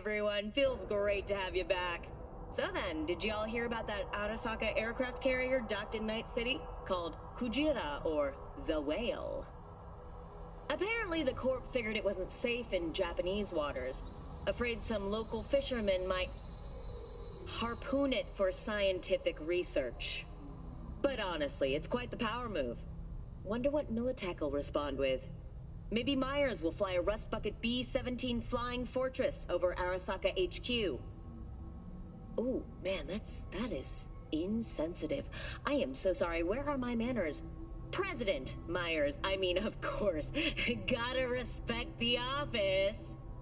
everyone. Feels great to have you back. So then, did y'all hear about that Arasaka aircraft carrier docked in Night City? Called Kujira, or the Whale. Apparently, the Corp figured it wasn't safe in Japanese waters. Afraid some local fishermen might harpoon it for scientific research. But honestly, it's quite the power move. Wonder what Militech will respond with. Maybe Myers will fly a Rust Bucket B-17 Flying Fortress over Arasaka HQ. Ooh, man, that is insensitive. I am so sorry. Where are my manners? President Myers. I mean, of course. Gotta respect the office.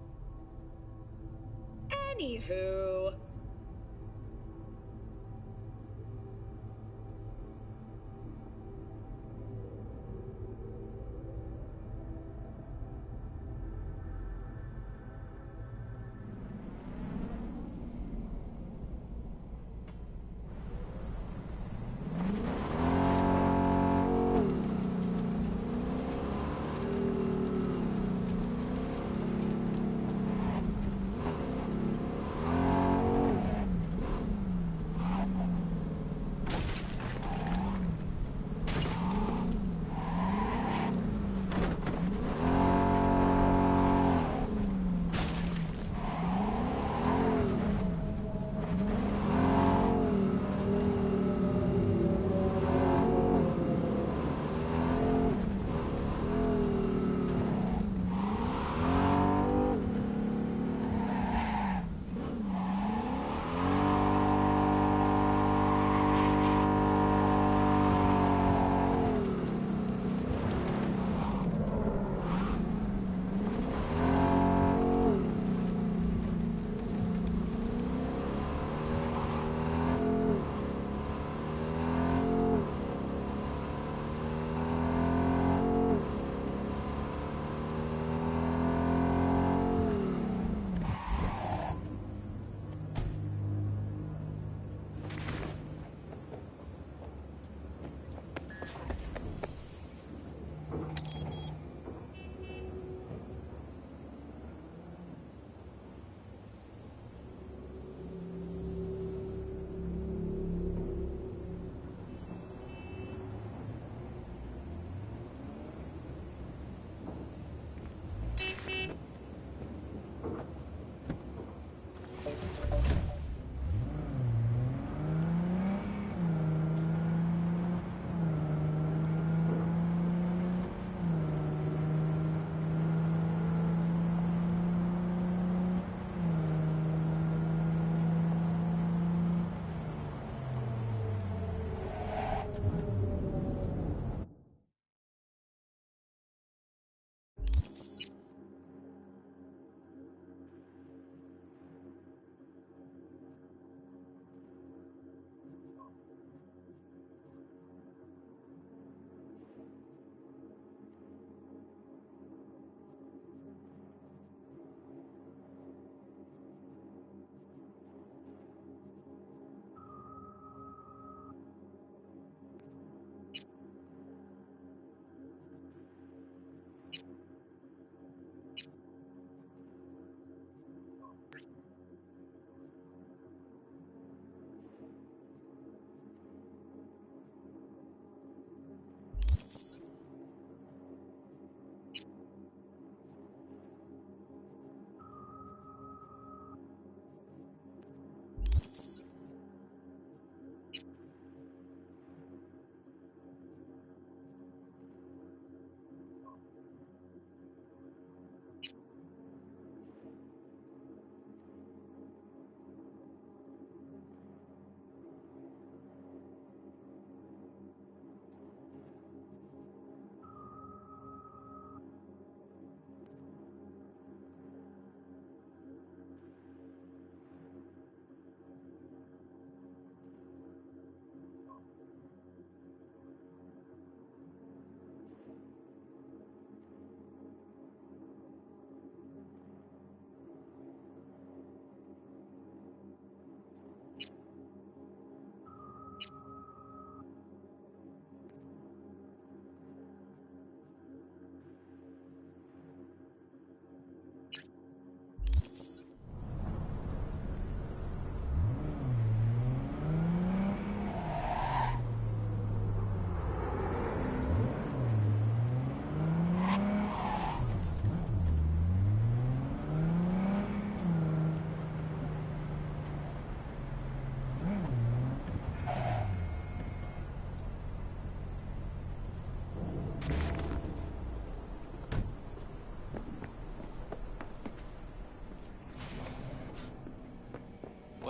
Anywho...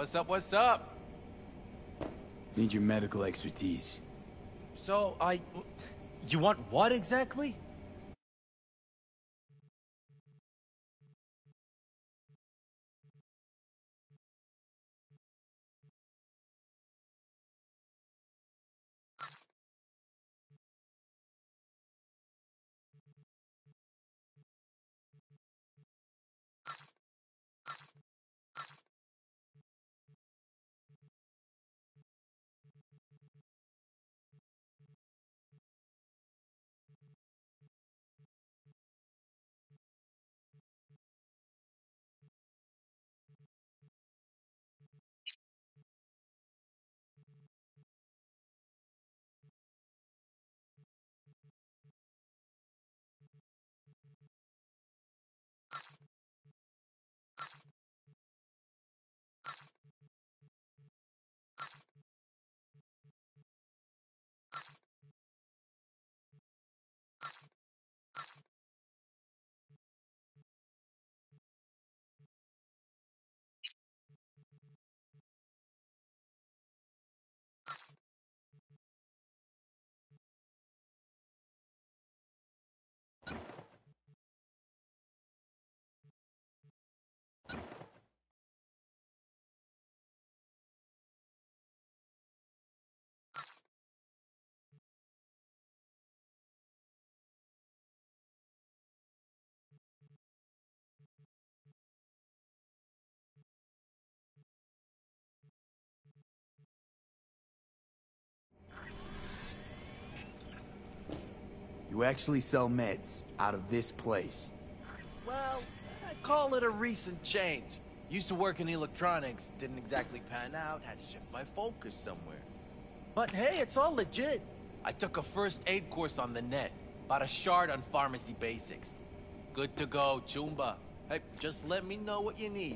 What's up, what's up? Need your medical expertise. So, You want what exactly? You actually sell meds out of this place. Well, I'd call it a recent change. Used to work in electronics, didn't exactly pan out, had to shift my focus somewhere. But hey, it's all legit. I took a first aid course on the net, bought a shard on pharmacy basics. Good to go, Choomba. Hey, just let me know what you need.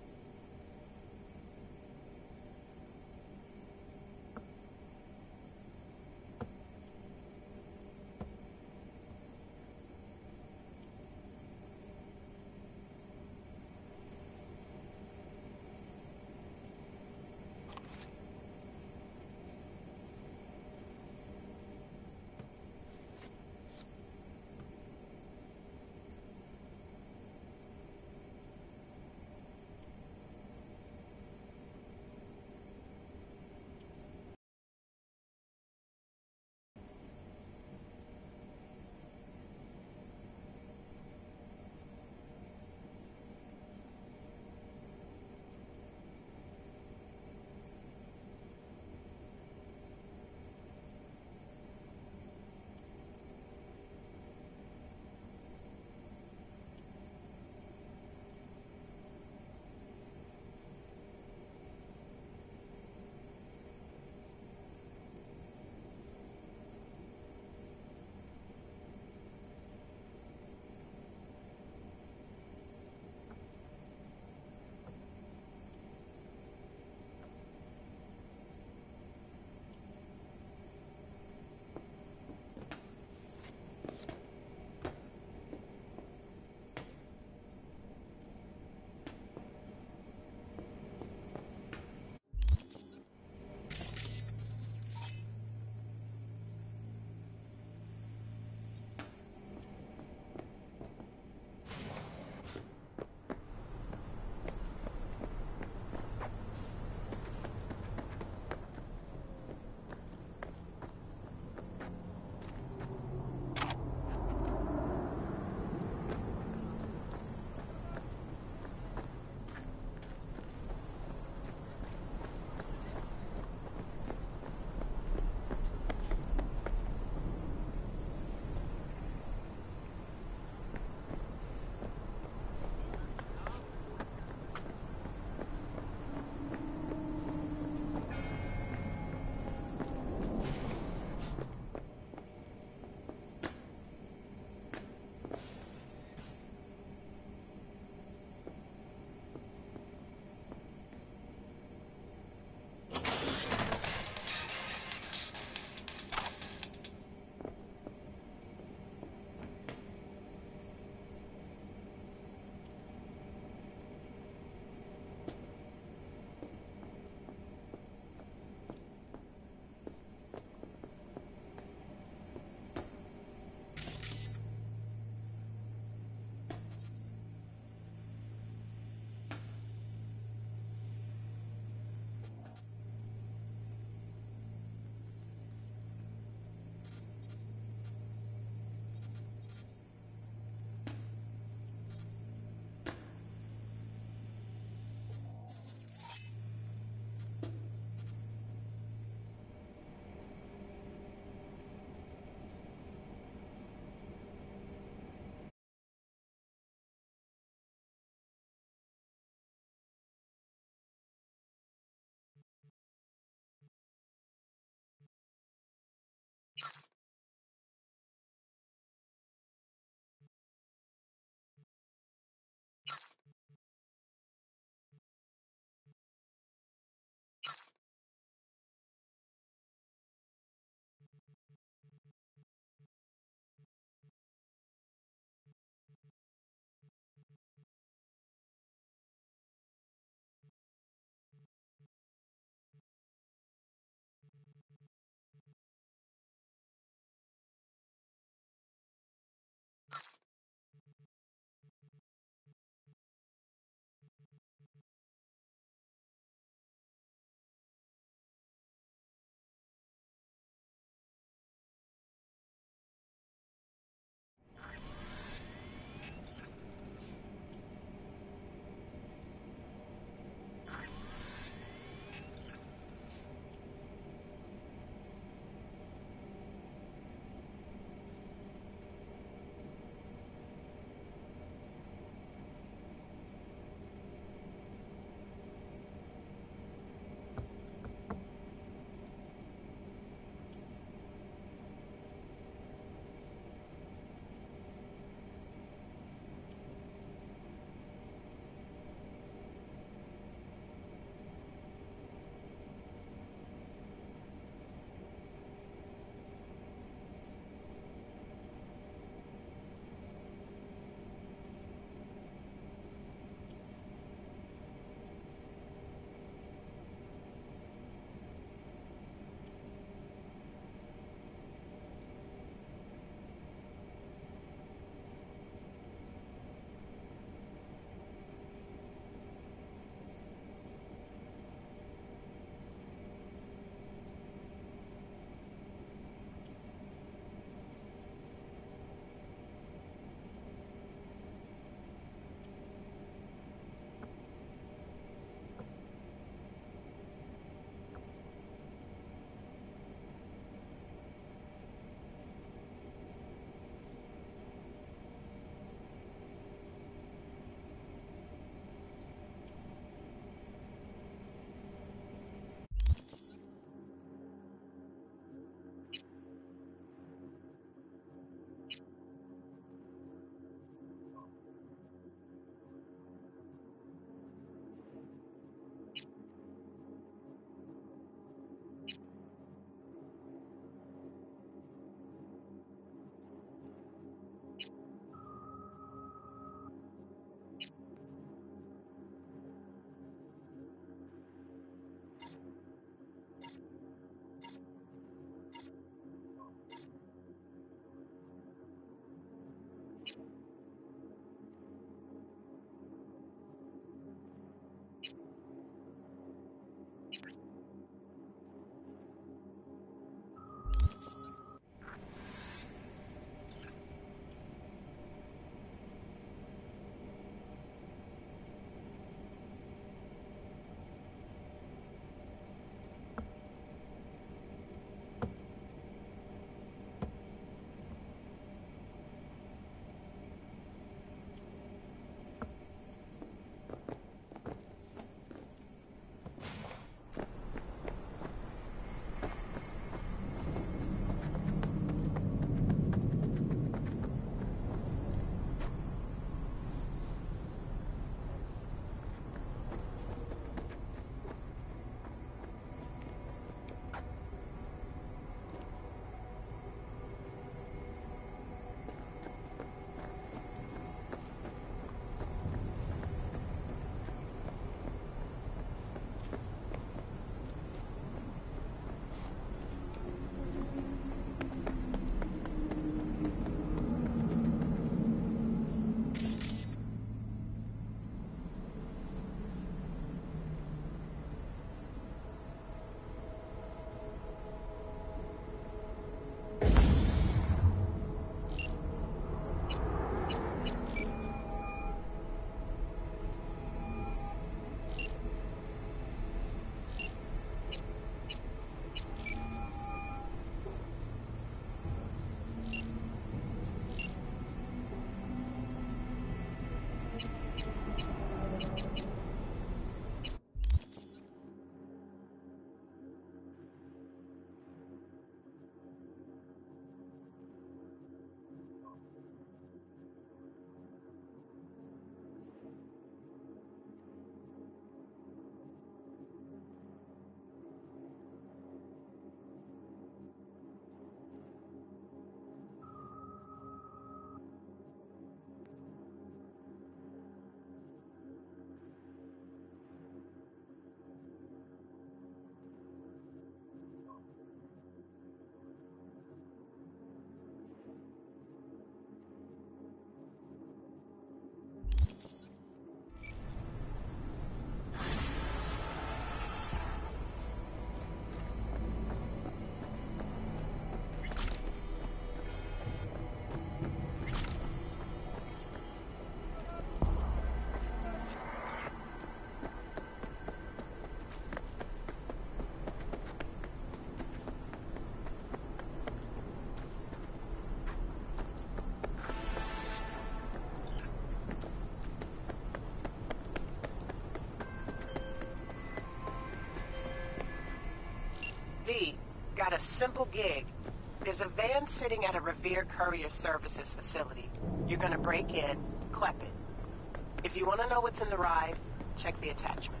V, got a simple gig. There's a van sitting at a Revere Courier Services facility. You're gonna break in, clep it. If you want to know what's in the ride, check the attachment.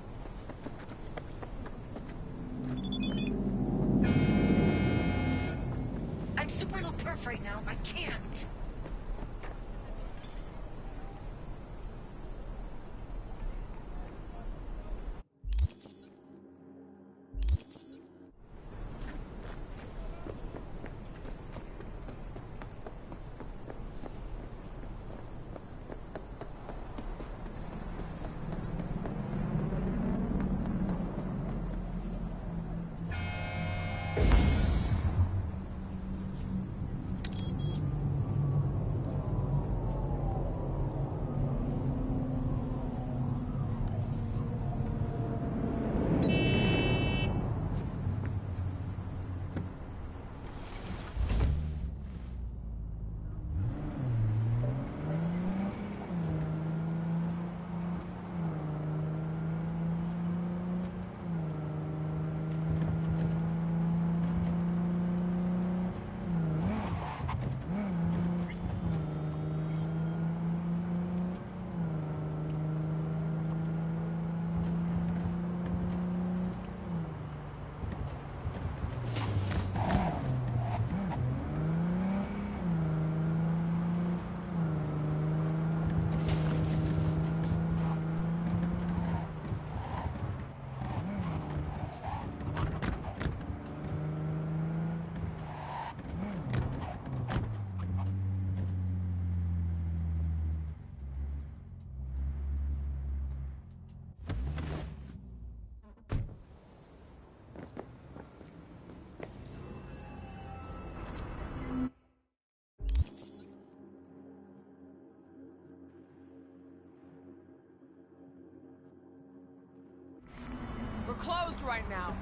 I'm super low perf right now. I can't. We're closed right now.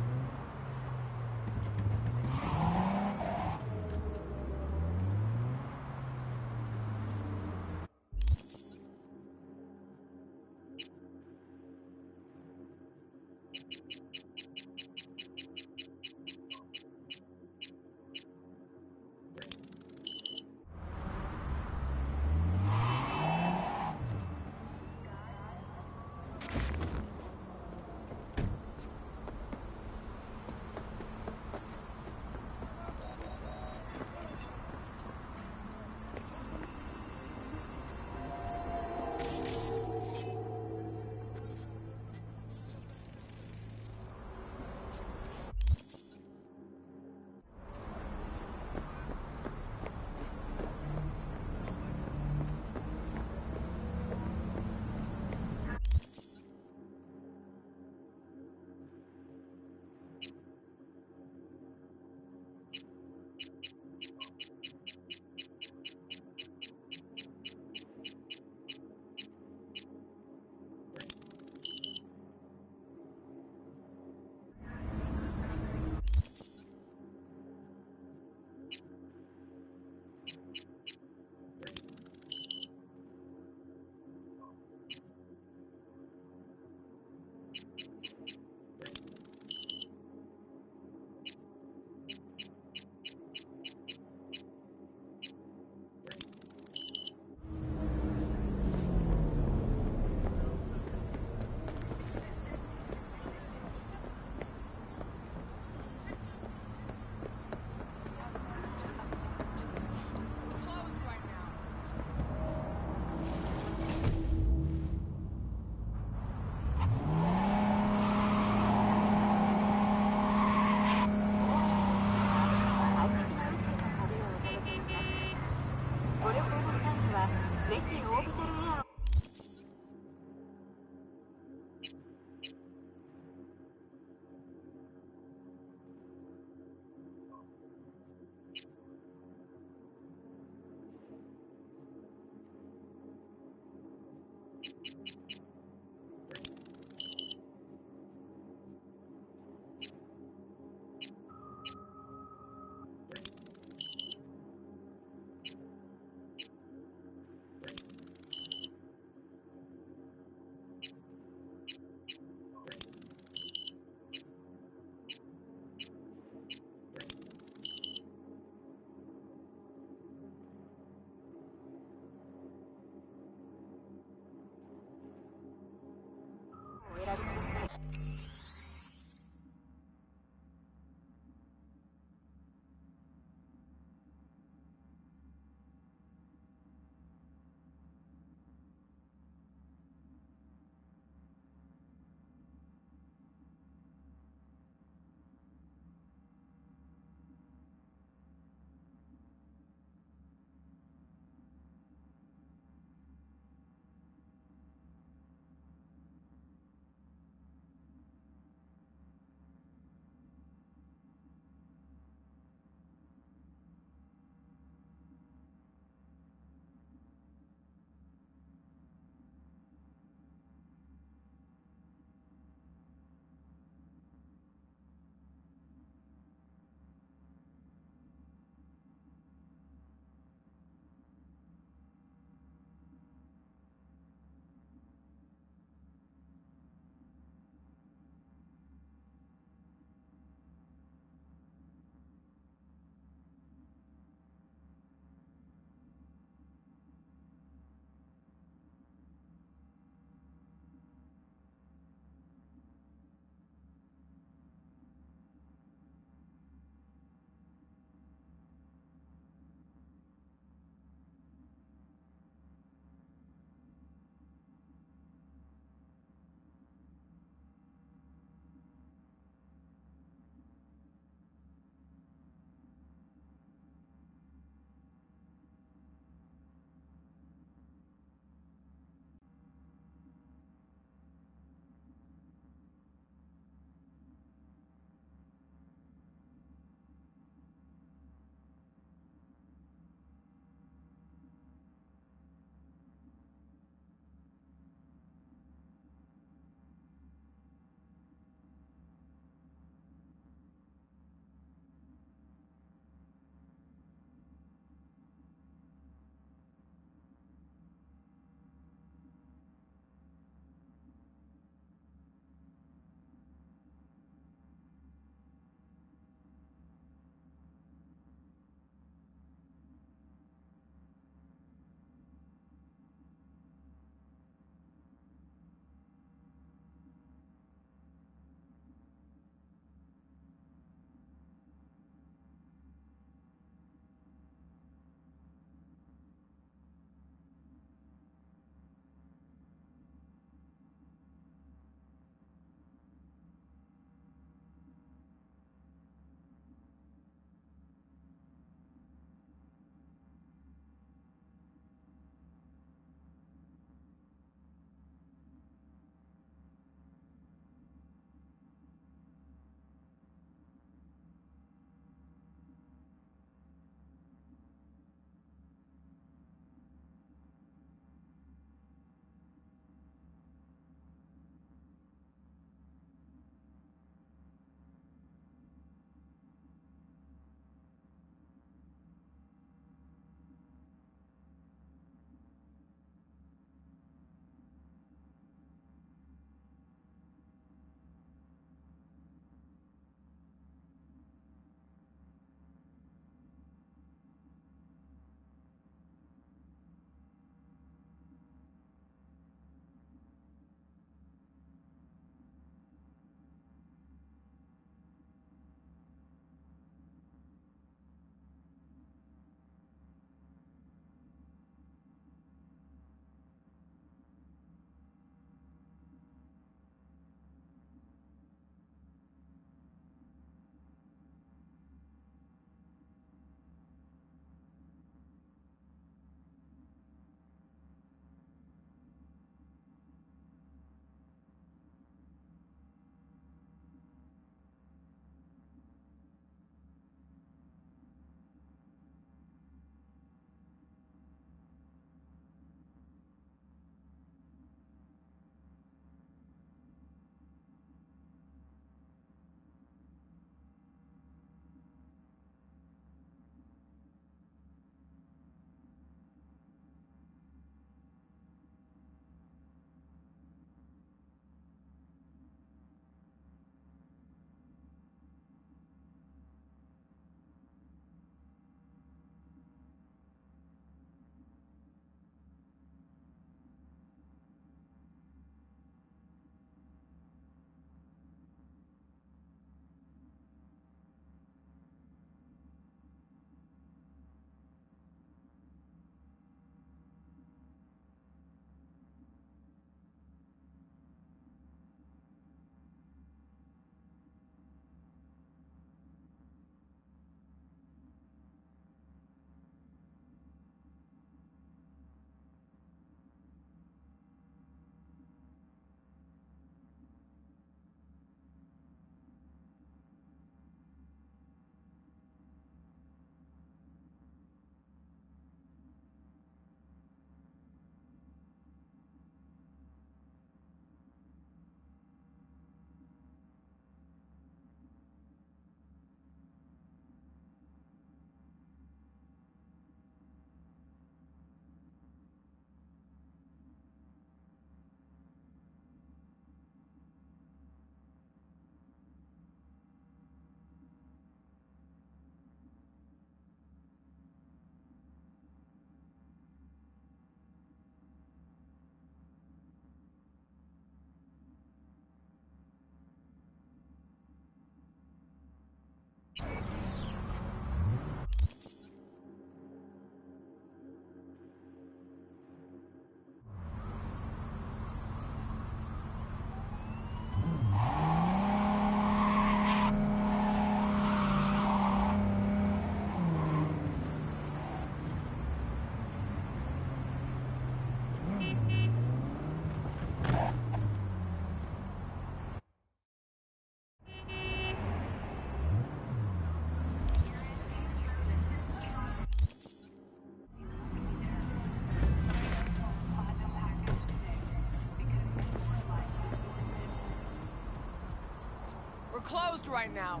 closed right now.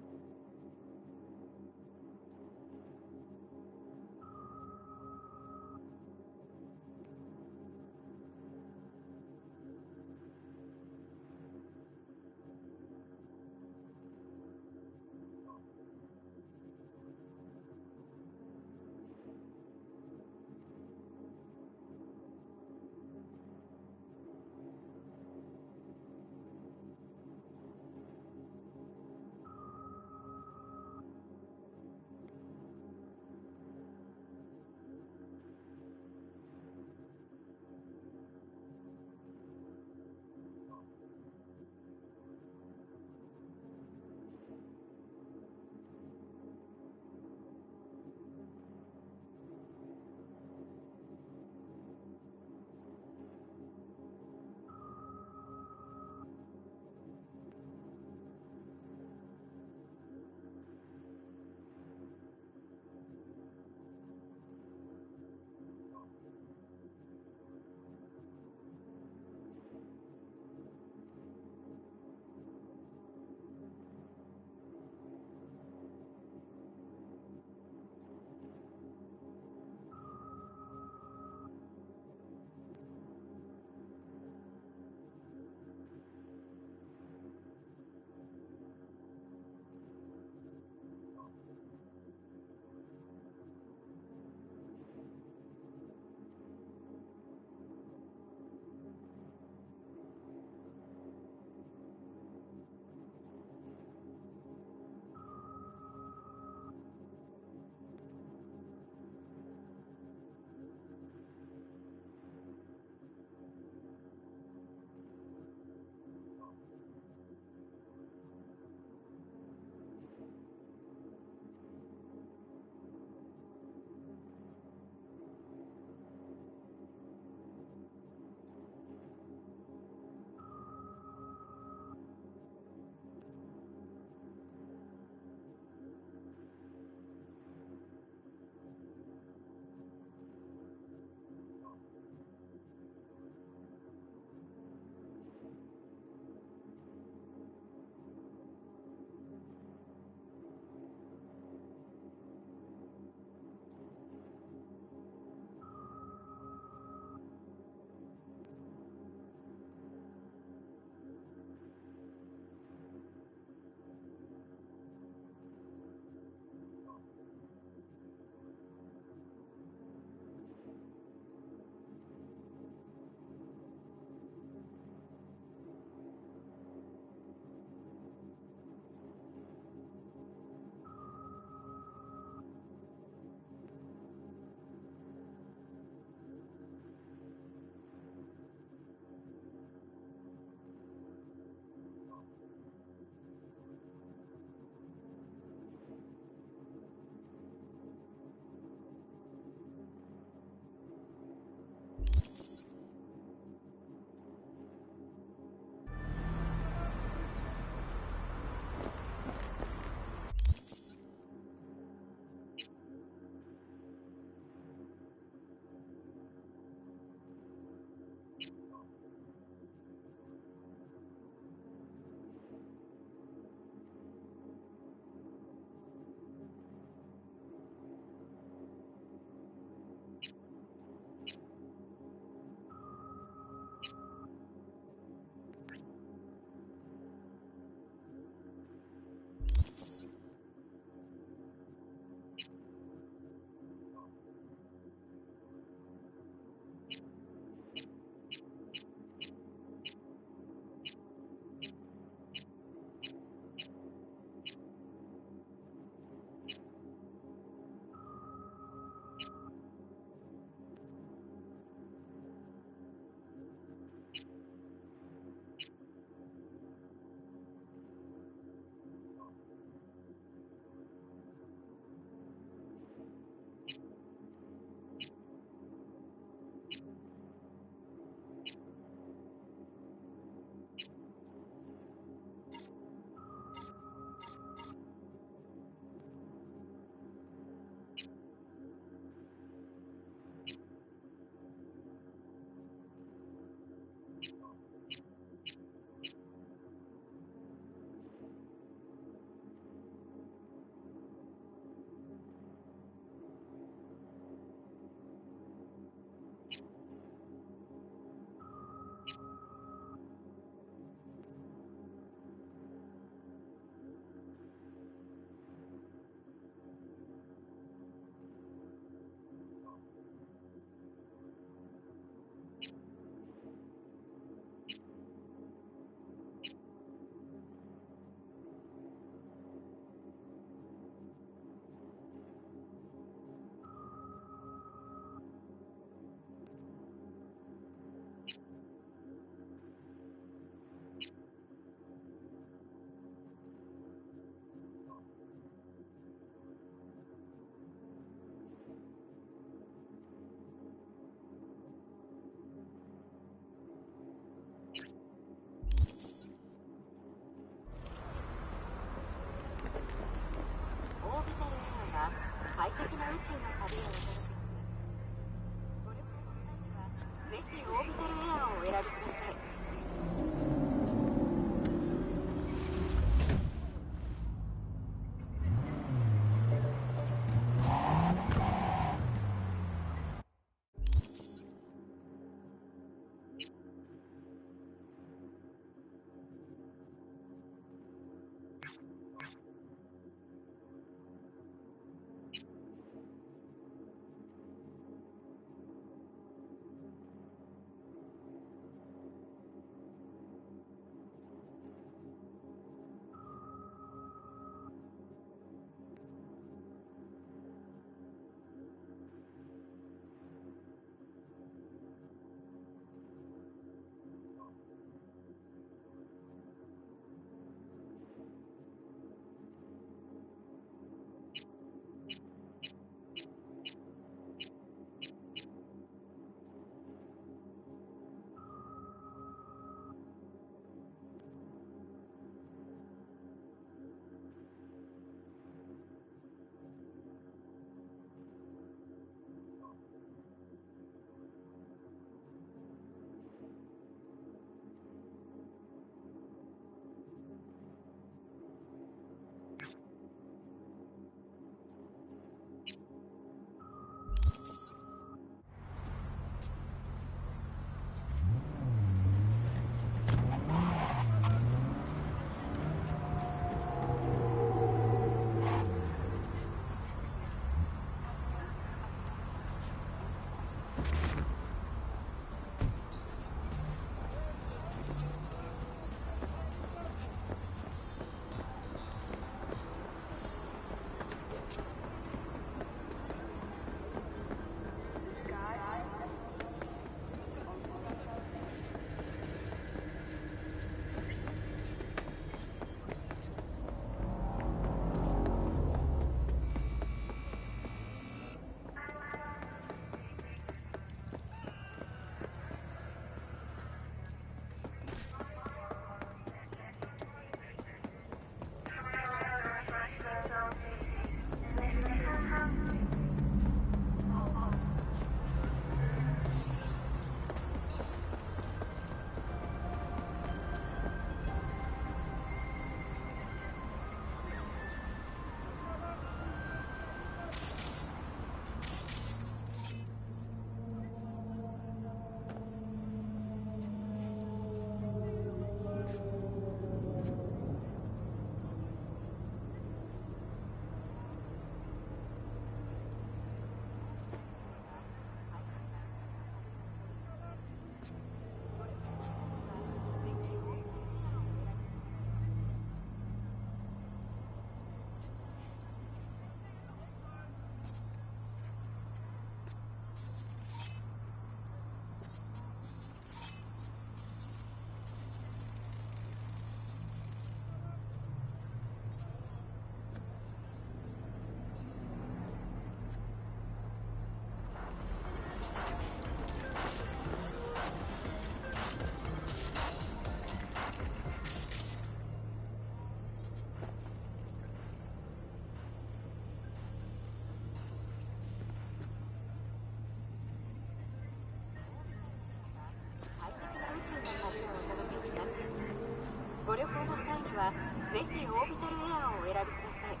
ご旅行の際にはぜひオービタルエアーをお選びください。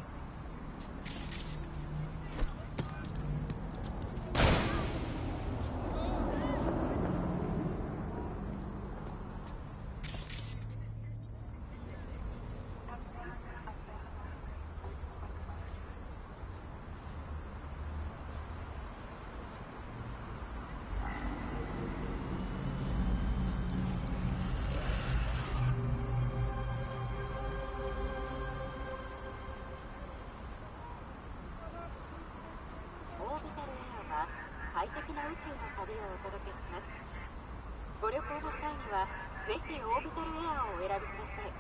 オービタルエアは快適な宇宙の旅をお届けします。ご旅行の際にはぜひオービタルエアーをお選びください。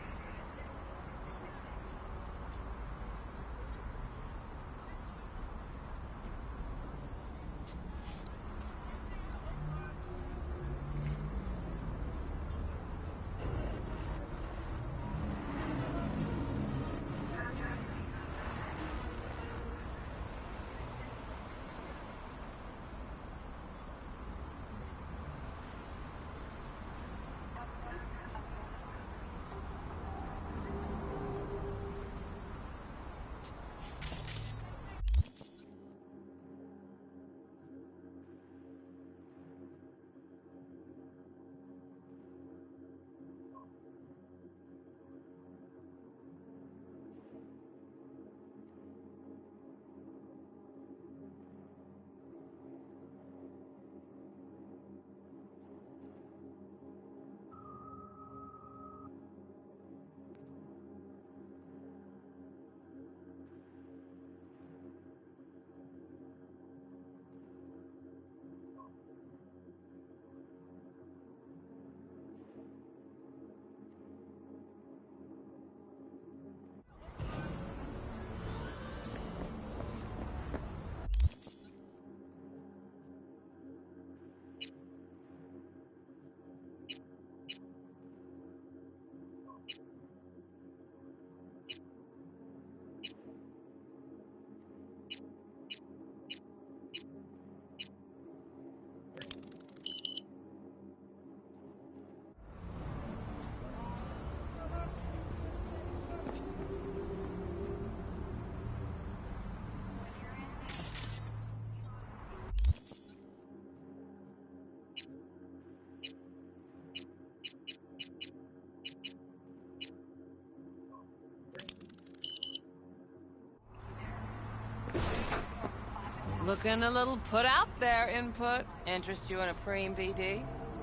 Looking a little put out there, input. Interest you in a preem BD?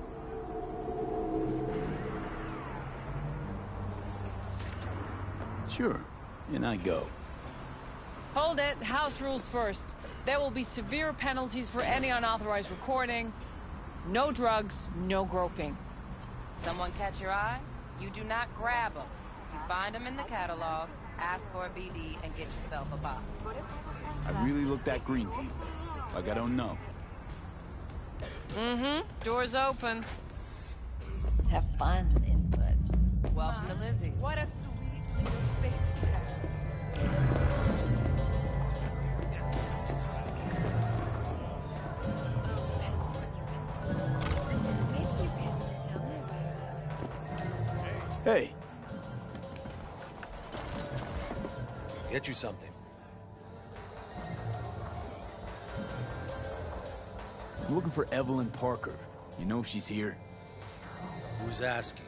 Sure. In I go. Hold it. House rules first. There will be severe penalties for any unauthorized recording. No drugs, no groping. Someone catch your eye? You do not grab them. You find them in the catalog, ask for a BD, and get yourself a box. I really look that green to you. Like I don't know. Mm-hmm. Door's open. Have fun, input. Welcome to Lizzie's. What a sweet little face cat. Hey, Get you something. I'm looking for Evelyn Parker. You know if she's here? Who's asking?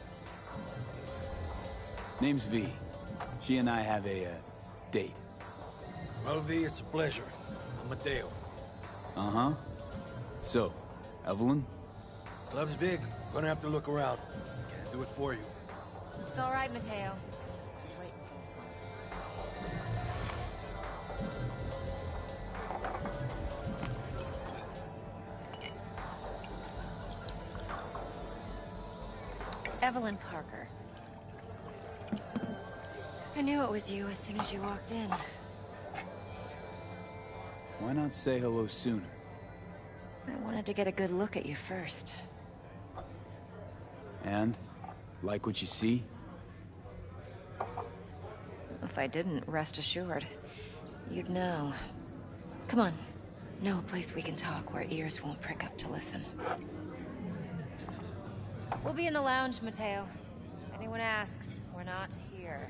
Name's V. She and I have a, date. Well, V, it's a pleasure. I'm Mateo. Uh-huh. So, Evelyn? Club's big. Gonna have to look around. Can't do it for you. It's all right, Mateo. I was waiting for this one. Evelyn Parker. I knew it was you as soon as you walked in. Why not say hello sooner? I wanted to get a good look at you first. And? Like what you see? If I didn't, rest assured, you'd know. Come on. Know a place we can talk where ears won't prick up to listen. We'll be in the lounge, Mateo. If anyone asks, we're not here.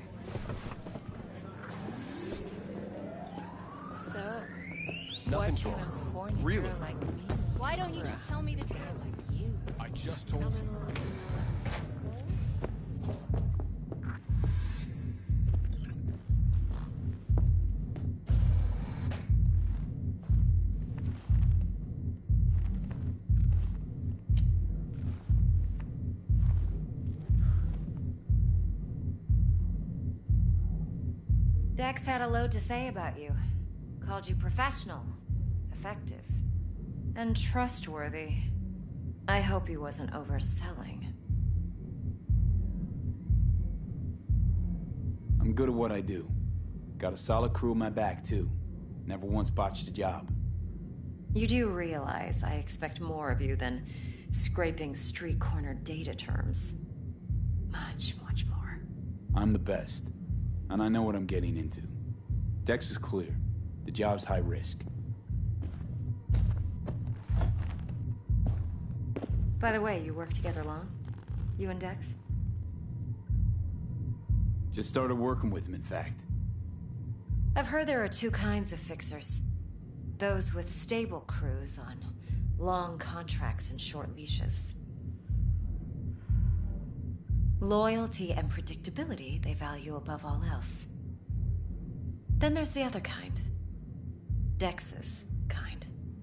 So, Nothing's what kind wrong. of horny Really? girl like me? Why don't you just tell me the truth? Like you. I just told A you. little Dex had a load to say about you. Called you professional, effective, and trustworthy. I hope he wasn't overselling. I'm good at what I do. Got a solid crew on my back, too. Never once botched a job. You do realize I expect more of you than scraping street corner data terms. Much, much more. I'm the best. And I know what I'm getting into. Dex was clear. The job's high risk. By the way, you work together long? You and Dex? Just started working with him, in fact. I've heard there are two kinds of fixers. Those with stable crews on long contracts and short leashes. Loyalty and predictability they value above all else. Then there's the other kind. Dex's kind.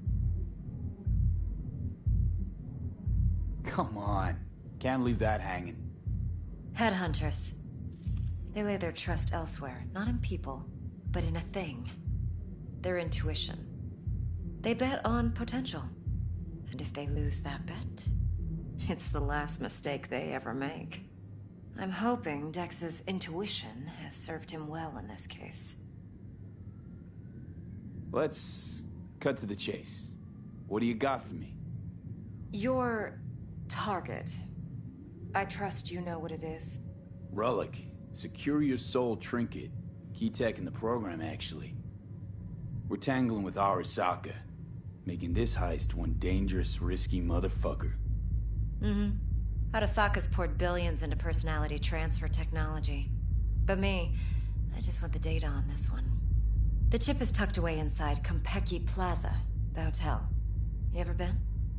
Come on. Can't leave that hanging. Headhunters. They lay their trust elsewhere, not in people, but in a thing. Their intuition. They bet on potential. And if they lose that bet, it's the last mistake they ever make. I'm hoping Dex's intuition has served him well in this case. Let's cut to the chase. What do you got for me? Your target. I trust you know what it is. Relic. Secure your soul trinket. Key tech in the program, actually. We're tangling with Arasaka, making this heist one dangerous, risky motherfucker. Mm-hmm. Arasaka's poured billions into personality transfer technology. But me, I just want the data on this one. The chip is tucked away inside Konpeki Plaza, the hotel. You ever been?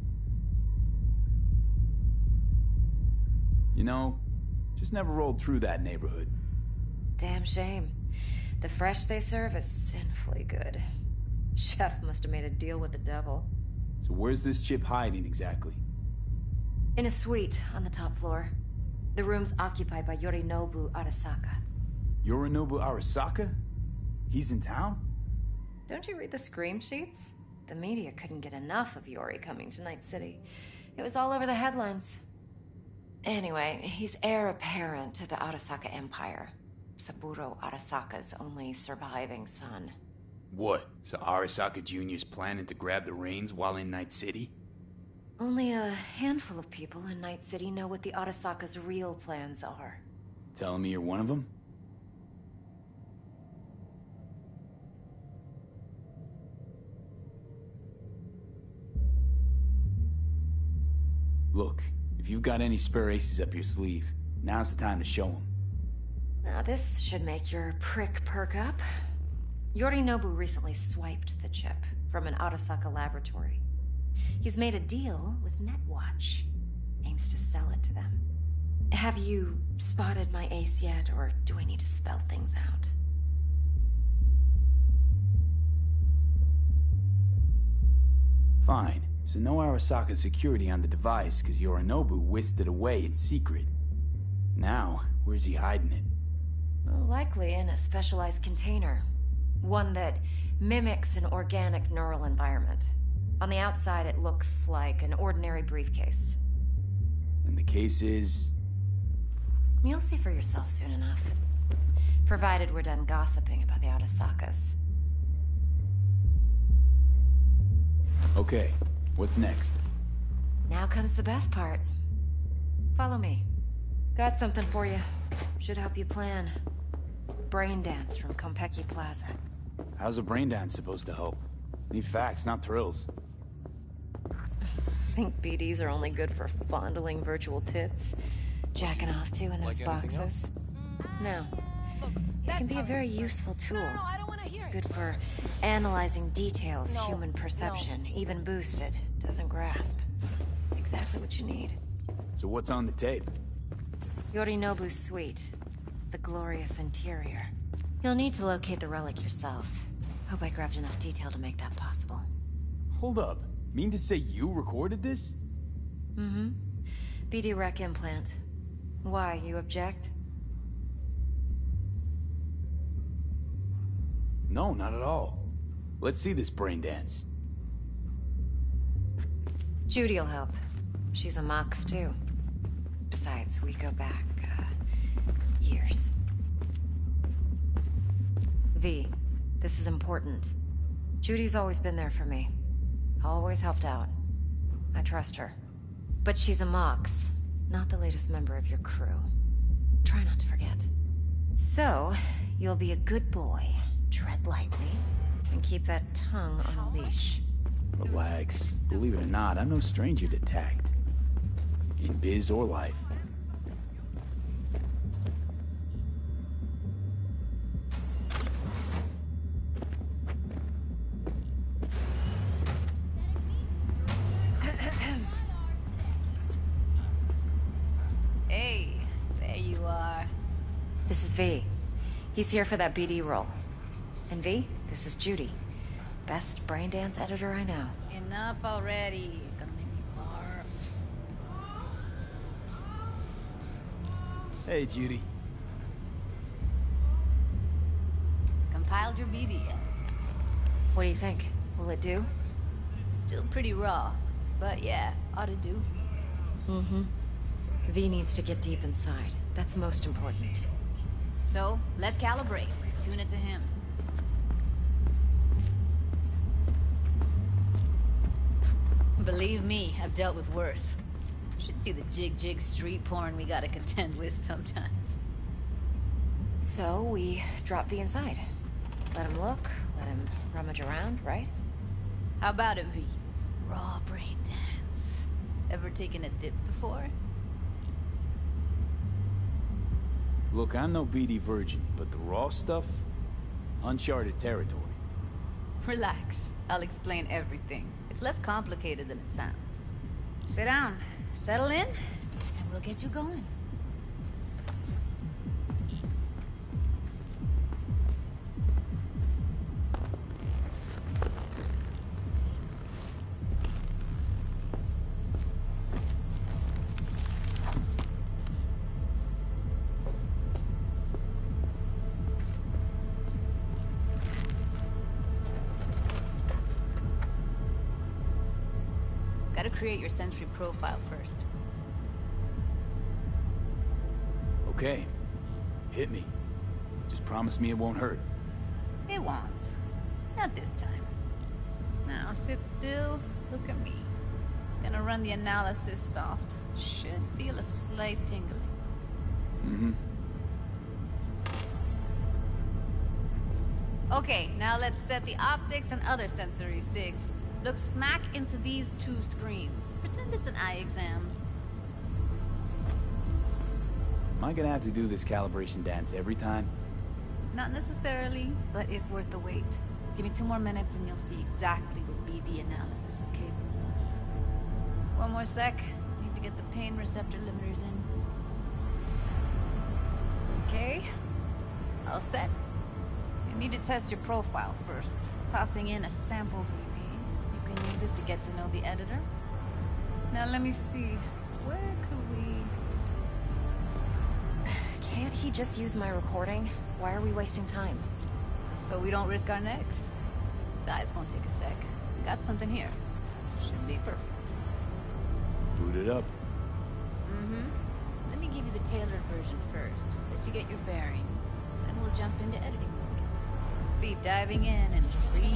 You know, just never rolled through that neighborhood. Damn shame. The fresh they serve is sinfully good. Chef must have made a deal with the devil. So where's this chip hiding exactly? In a suite on the top floor. The room's occupied by Yorinobu Arasaka. Yorinobu Arasaka? He's in town? Don't you read the scream sheets? The media couldn't get enough of Yori coming to Night City. It was all over the headlines. Anyway, he's heir apparent to the Arasaka Empire. Saburo Arasaka's only surviving son. What? So Arasaka Jr.'s planning to grab the reins while in Night City? Only a handful of people in Night City know what the Arasaka's real plans are. Telling me you're one of them? Look, if you've got any spare aces up your sleeve, now's the time to show them. Now this should make your prick perk up. Yorinobu recently swiped the chip from an Arasaka laboratory. He's made a deal with Netwatch. Aims to sell it to them. Have you spotted my ace yet, or do I need to spell things out? Fine. So no Arasaka security on the device because Yorinobu whisked it away in secret. Now, where's he hiding it? Well, likely in a specialized container. One that mimics an organic neural environment. On the outside, it looks like an ordinary briefcase. And the case is... You'll see for yourself soon enough. Provided we're done gossiping about the Arasakas. Okay, what's next? Now comes the best part. Follow me. Got something for you. Should help you plan. Brain dance from Konpeki Plaza. How's a brain dance supposed to help? Need facts, not thrills. Think BDs are only good for fondling virtual tits? Jacking off to in those boxes? No. It can be a very useful tool. Good for analyzing details human perception, even boosted, doesn't grasp. Exactly what you need. So what's on the tape? Yorinobu's suite. The glorious interior. You'll need to locate the relic yourself. Hope I grabbed enough detail to make that possible. Hold up. Mean to say you recorded this? Mm-hmm. BD Rec implant. Why, you object? No, not at all. Let's see this brain dance. Judy'll help. She's a Mox, too. Besides, we go back, years. V, this is important. Judy's always been there for me. Always helped out. I trust her. But she's a Mox, not the latest member of your crew. Try not to forget. So, you'll be a good boy. Tread lightly, and keep that tongue on a leash. Relax. Believe it or not, I'm no stranger to tact. In biz or life. Hey, there you are. This is V. He's here for that BD role. And V, this is Judy. Best brain dance editor I know. Enough already. Gonna make me barf. Hey, Judy. Compiled your BD yet? What do you think? Will it do? Still pretty raw, but yeah, ought to do. Mm-hmm. V needs to get deep inside. That's most important. So, let's calibrate. Tune it to him. Believe me, I've dealt with worse. Should see the jig street porn we gotta contend with sometimes. So, we drop V inside. Let him look, let him rummage around, right? How about it, V? Raw brain dance. Ever taken a dip before? Look, I'm no BD virgin, but the raw stuff? Uncharted territory. Relax. I'll explain everything. It's less complicated than it sounds. Sit down, settle in, and we'll get you going. Gotta create your sensory profile first. Okay. Hit me. Just promise me it won't hurt. It won't. Not this time. Now sit still, look at me. Gonna run the analysis soft. Should feel a slight tingling. Mm-hmm. Okay, now let's set the optics and other sensory sigs. Look smack into these two screens. Pretend it's an eye exam. Am I gonna have to do this calibration dance every time? Not necessarily, but it's worth the wait. Give me 2 more minutes and you'll see exactly what BD analysis is capable of. 1 more sec. Need to get the pain receptor limiters in. Okay. All set. You need to test your profile first. Tossing in a sample BD. You can use it to get to know the editor. Now let me see. Where could we... Can't he just use my recording? Why are we wasting time? So we don't risk our necks. Besides, won't take a sec. Got something here. Should be perfect. Boot it up. Mm-hmm. Let me give you the tailored version first. Let you get your bearings. Then we'll jump into editing mode. Be diving in 3,